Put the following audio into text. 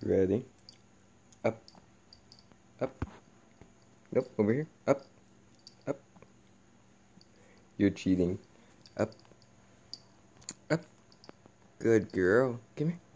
Ready? Up, up. Nope, over here. Up, up. You're cheating. Up, up. Good girl. Come here.